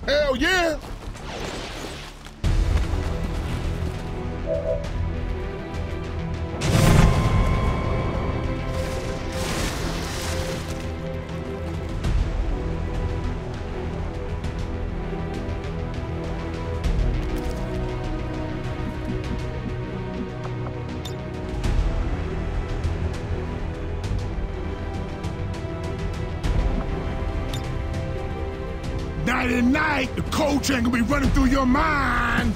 Hell yeah! Night and night, the cold chain gonna be running through your mind.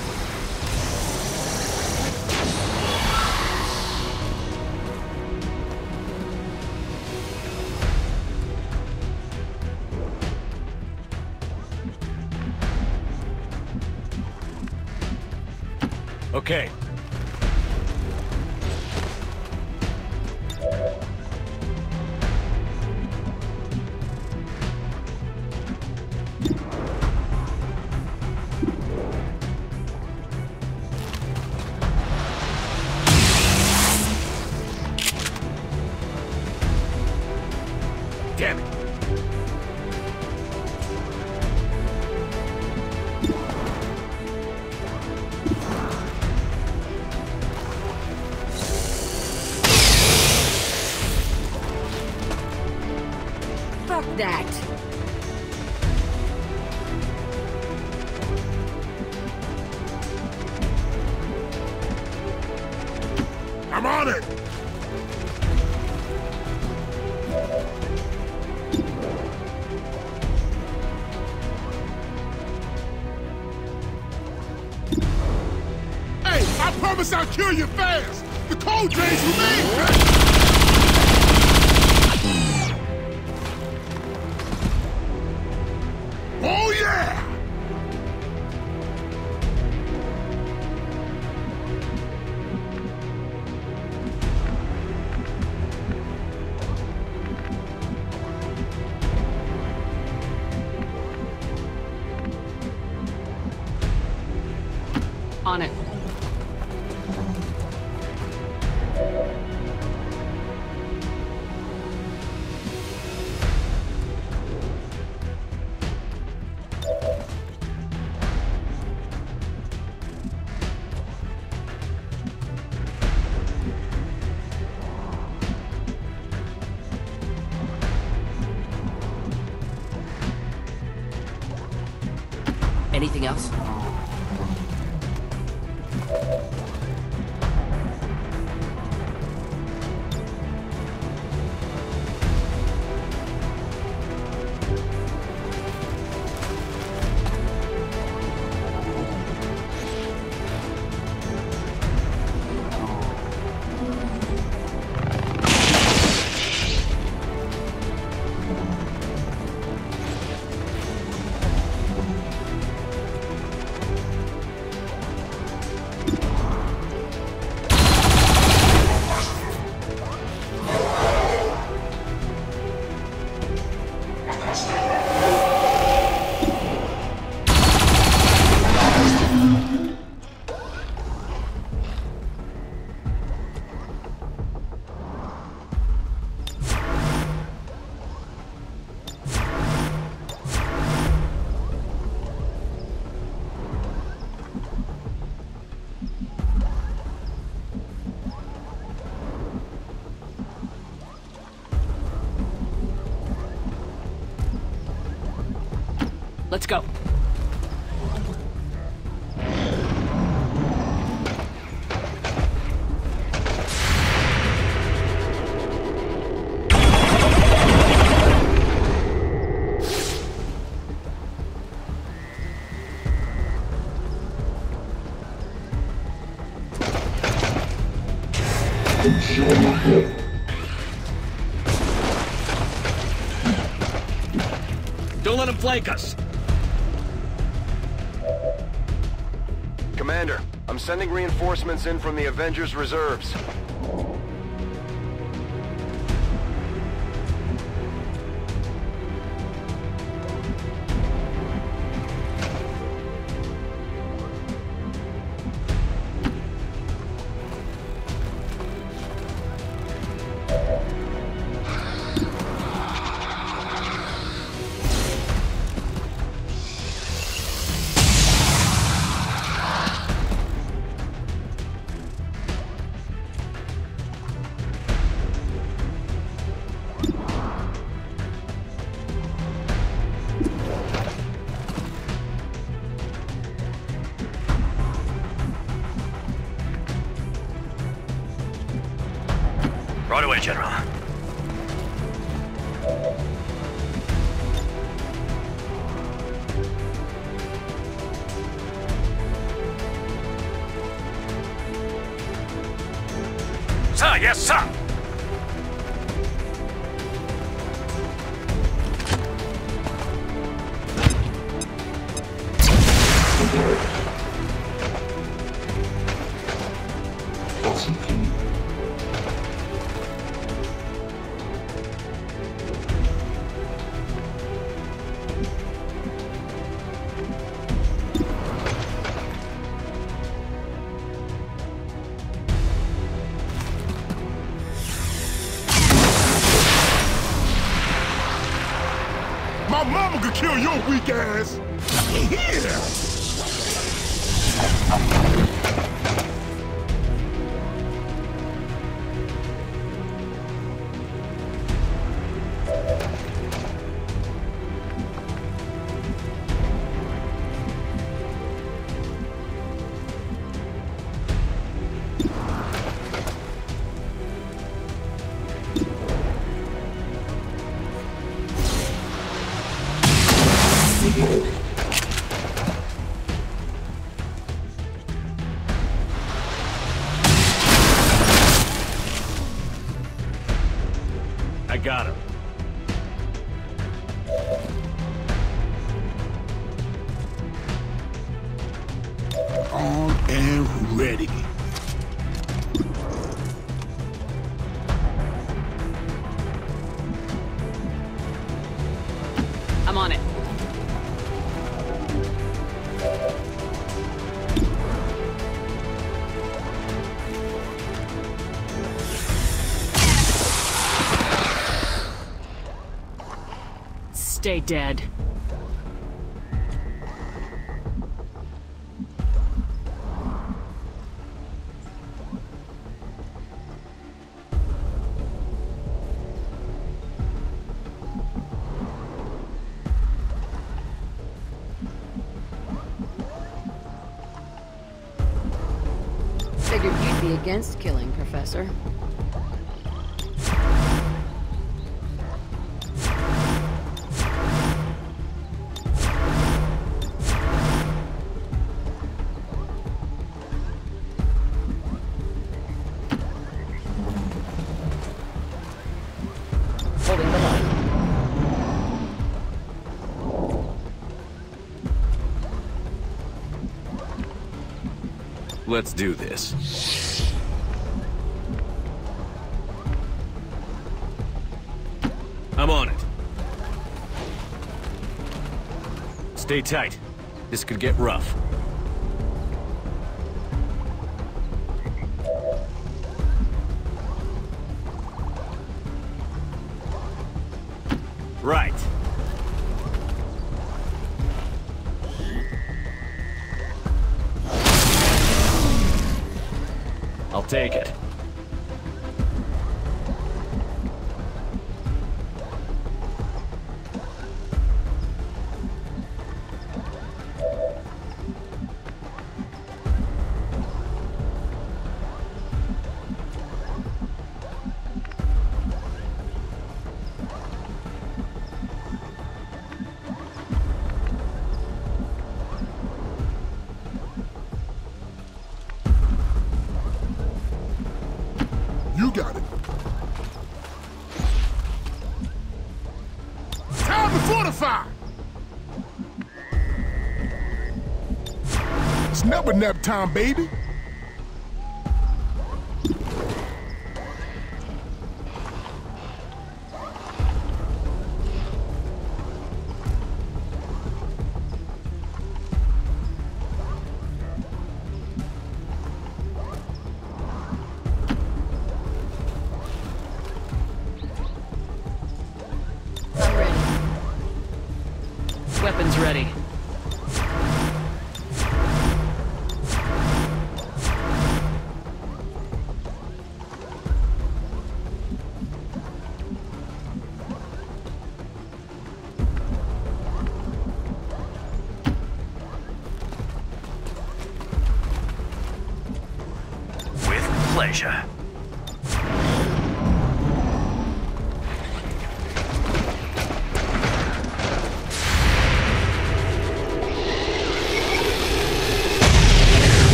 Okay. Damn it. Fuck that. I'm on it! Hey, I promise I'll kill you fast! The cold days remain! Oh yeah! On it. Anything else? Let's go. Don't let him flank us. Commander, I'm sending reinforcements in from the Avengers reserves. way, General. Sir, yes, sir! My mama could kill your weak ass. Yeah. I got him. On and ready. I'm on it. Stay dead. Figured you'd be against killing, Professor. Holding the line. Let's do this. I'm on it. Stay tight. This could get rough. Right. I'll take it. You got it. Time to fortify! It's never nap time, baby. Weapons ready.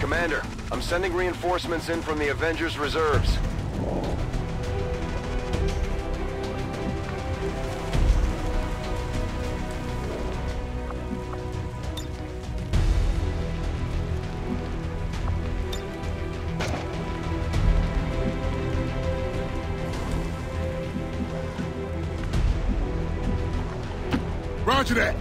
Commander, I'm sending reinforcements in from the Avengers reserves. Roger that.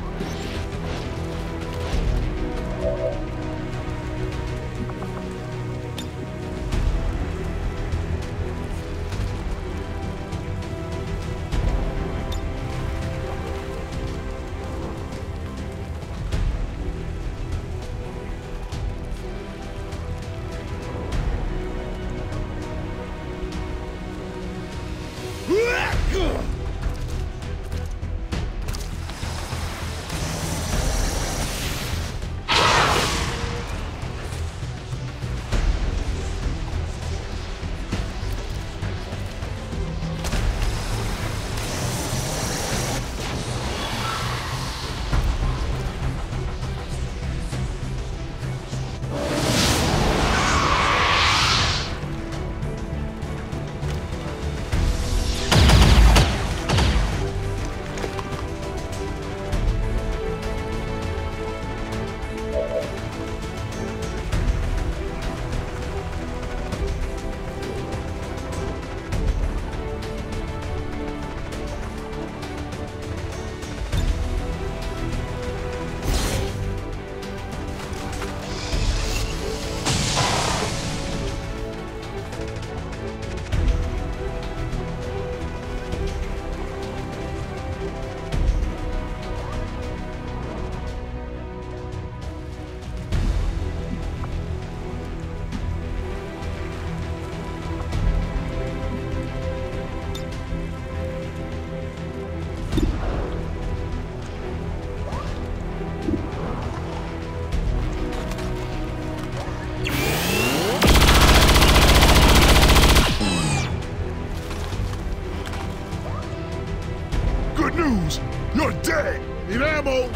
Good news! You're dead! Need ammo!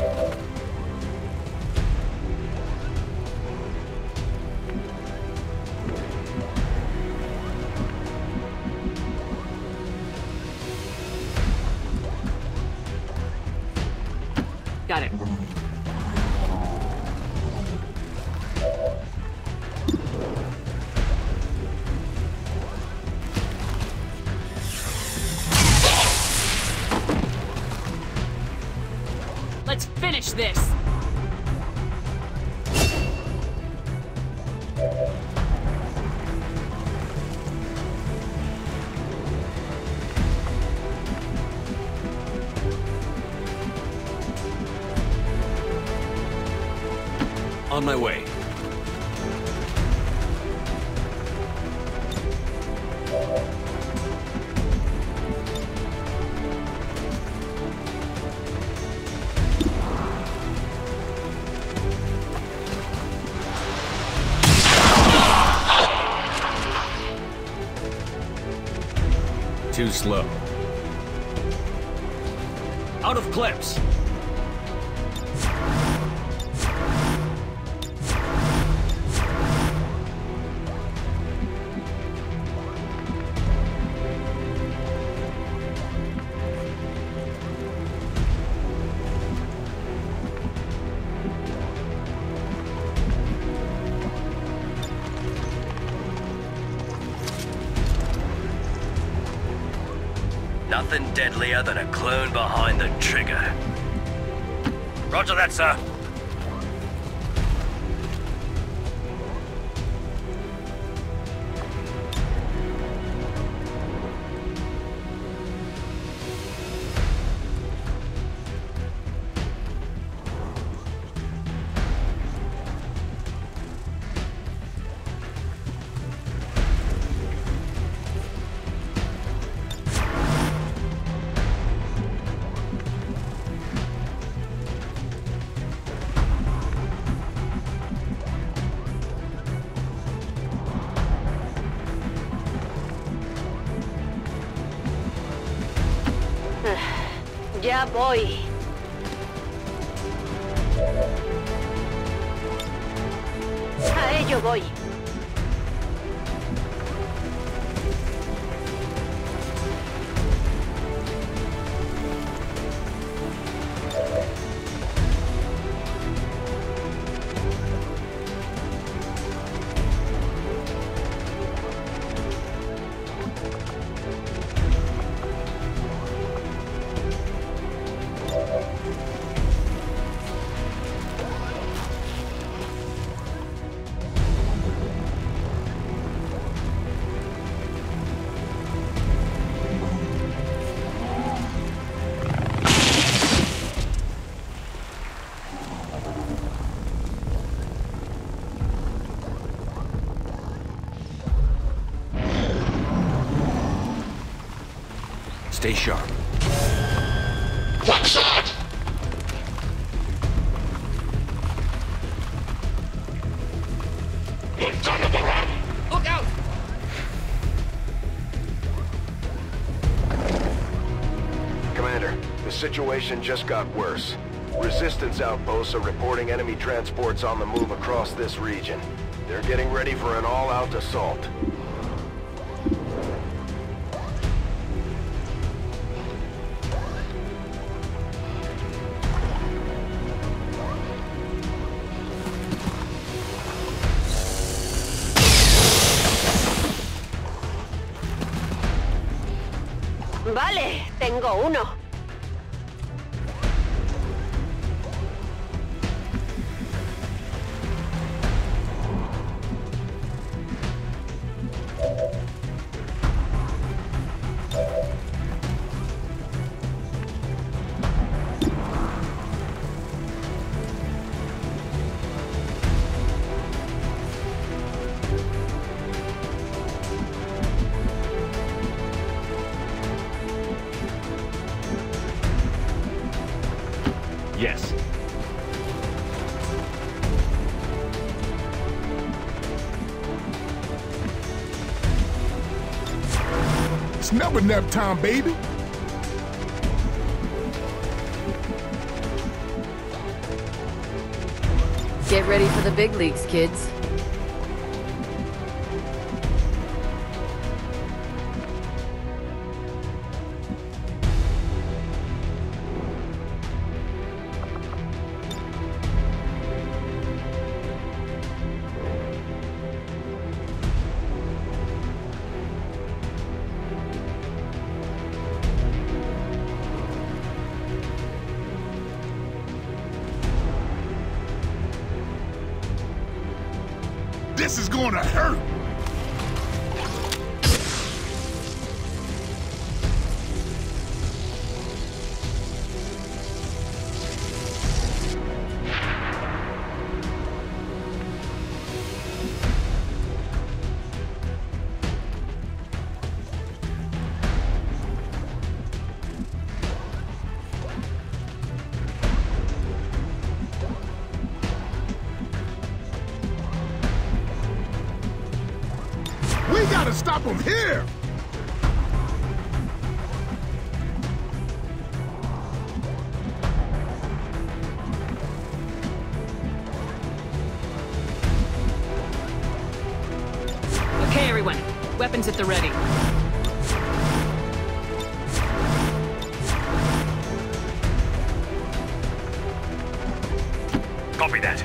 Got it. Let's finish this! On my way. Too slow. Out of clips. Nothing deadlier than a clone behind the trigger. Roger that, sir. Ya voy. A ello voy. Stay sharp. What's that? Lieutenant Baran! Look out! Commander, the situation just got worse. Resistance outposts are reporting enemy transports on the move across this region. They're getting ready for an all-out assault. Vale, tengo uno. Yes. It's never nap time, baby. Get ready for the big leagues, kids. This is gonna hurt. We gotta stop him here! Okay, everyone. Weapons at the ready. Copy that.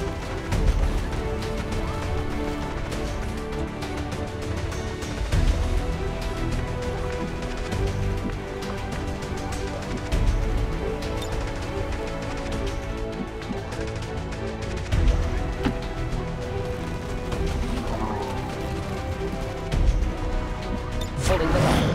Holding the line.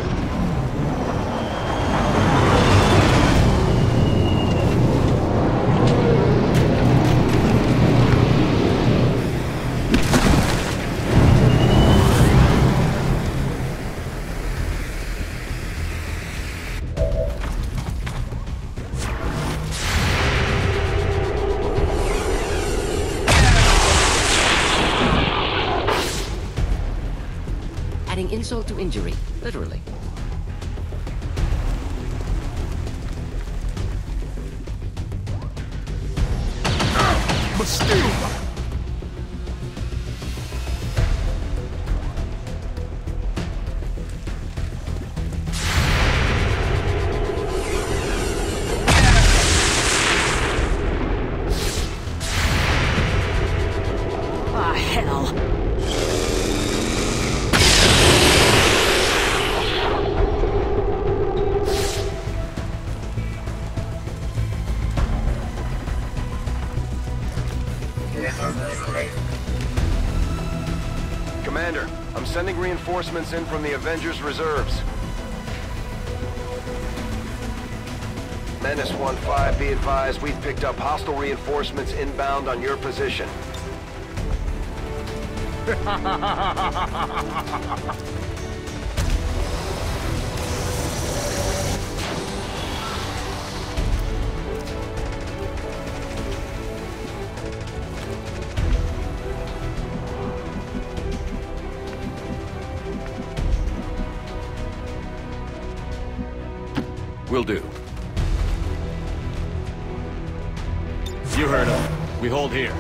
Adding insult to injury, literally. But still, hell! Commander, I'm sending reinforcements in from the Avengers reserves. Menace 1-5, be advised, we've picked up hostile reinforcements inbound on your position. Will do. You heard him. We hold here.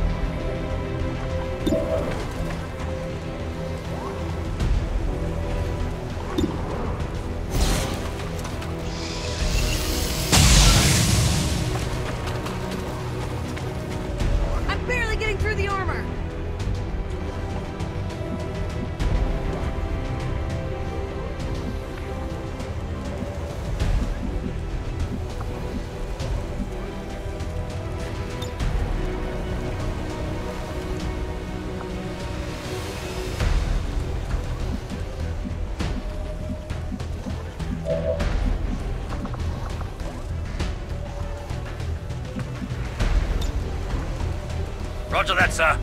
I'm barely getting through the armor! Roger that, sir.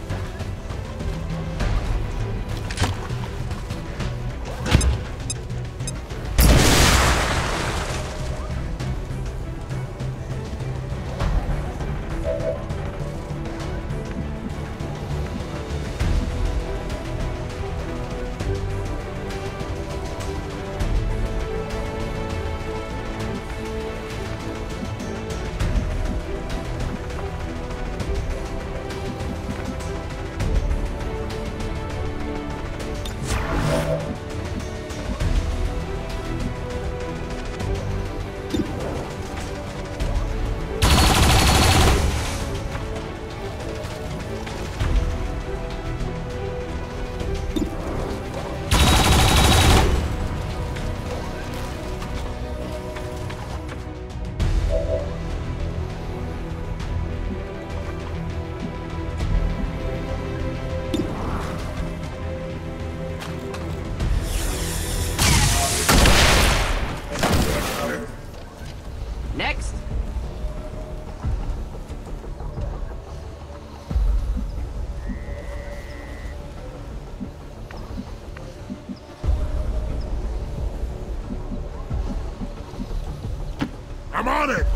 Next. I'm on it!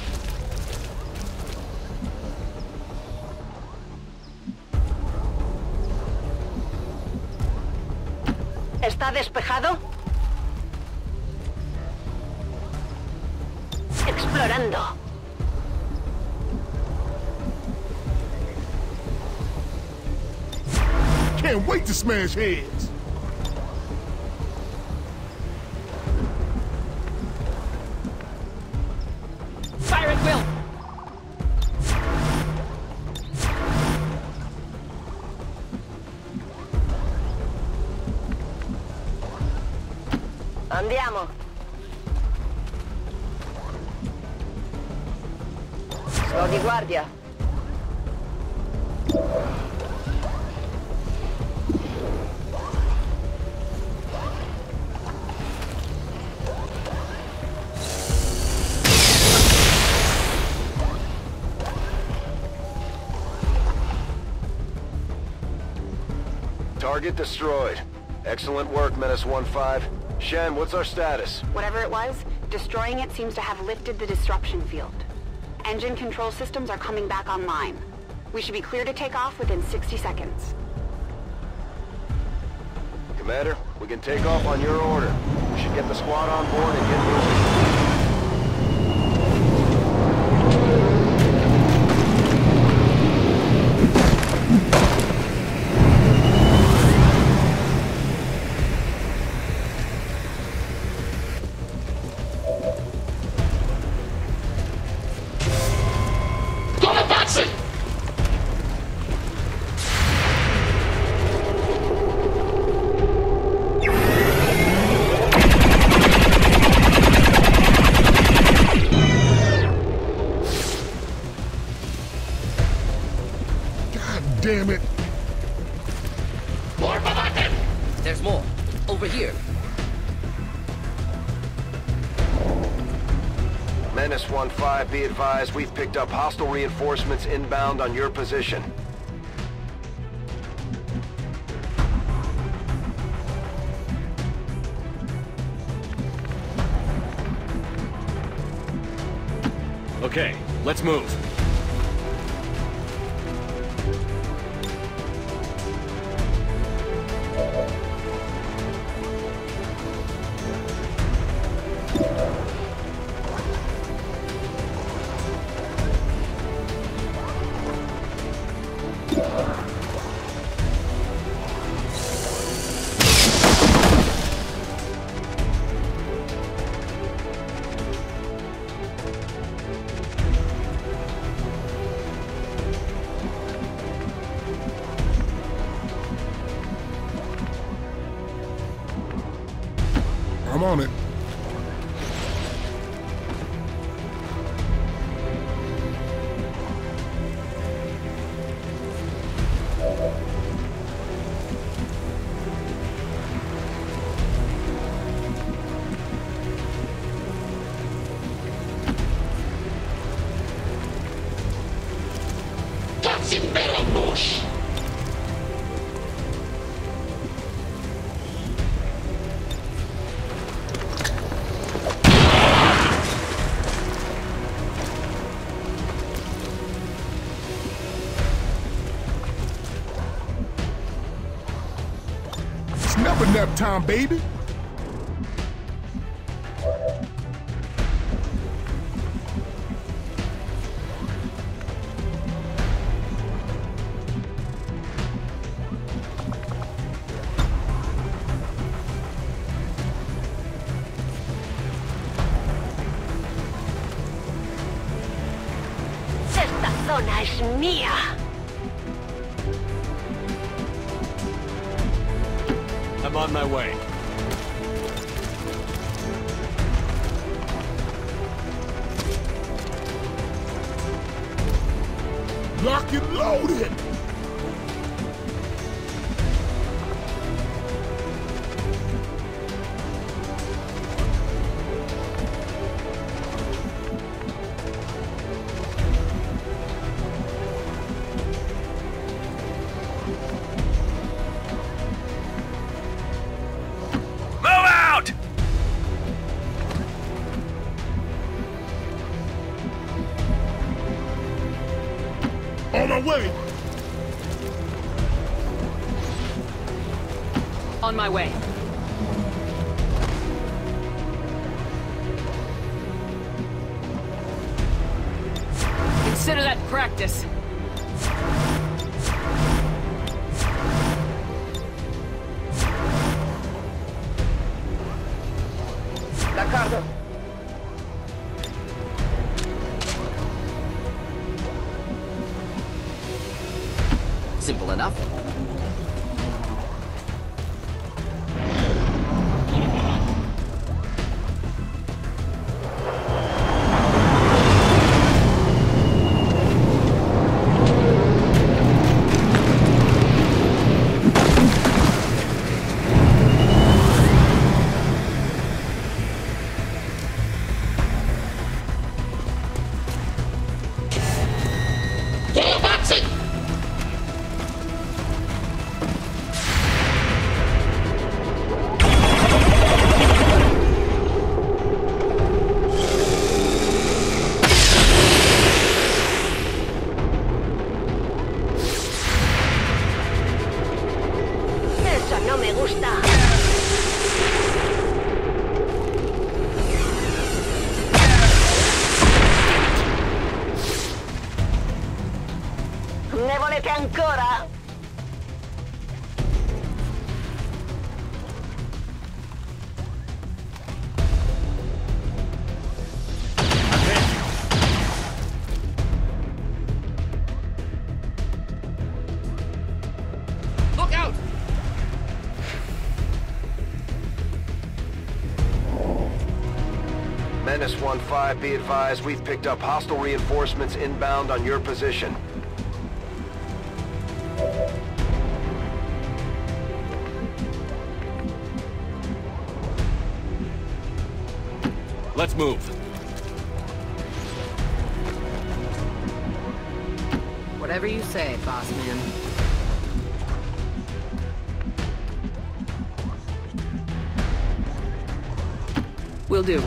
¿Está despejado? Explorando. Can't wait to smash heads! Fire at will. Andiamo. Sto di guardia. Target destroyed. Excellent work, Menace 1-5. Shen, what's our status? Whatever it was, destroying it seems to have lifted the disruption field. Engine control systems are coming back online. We should be clear to take off within 60 seconds. Commander, we can take off on your order. We should get the squad on board and get moving. damn it! There's more. Over here. Menace 1-5, be advised, we've picked up hostile reinforcements inbound on your position. Okay, let's move. I'm on it. Never nap time, baby. Esta zona es mía. I'm on my way. Lock and loaded. On my way. On my way. Consider that practice. D'accordo. Simple enough. No me gusta. Ne volete ancora? Look out! Menace 1-5, be advised, we've picked up hostile reinforcements inbound on your position. Let's move. Whatever you say, boss man. Will do.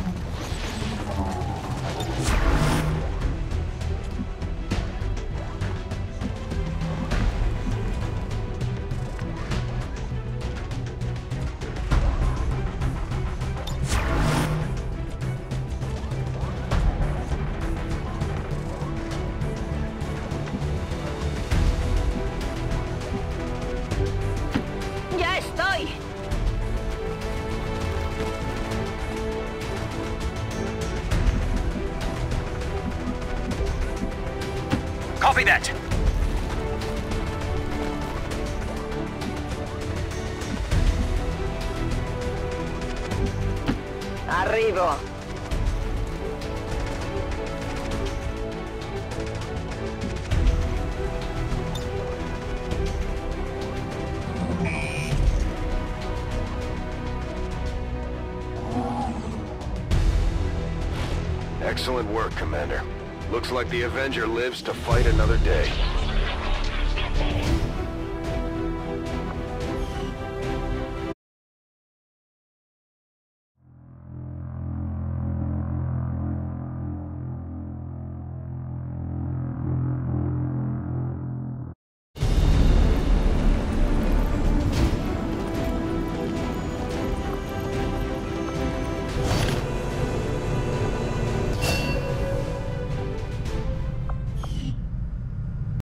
¡Ya estoy! Copy that. Arriba. Excellent work, Commander. Looks like the Avenger lives to fight another day.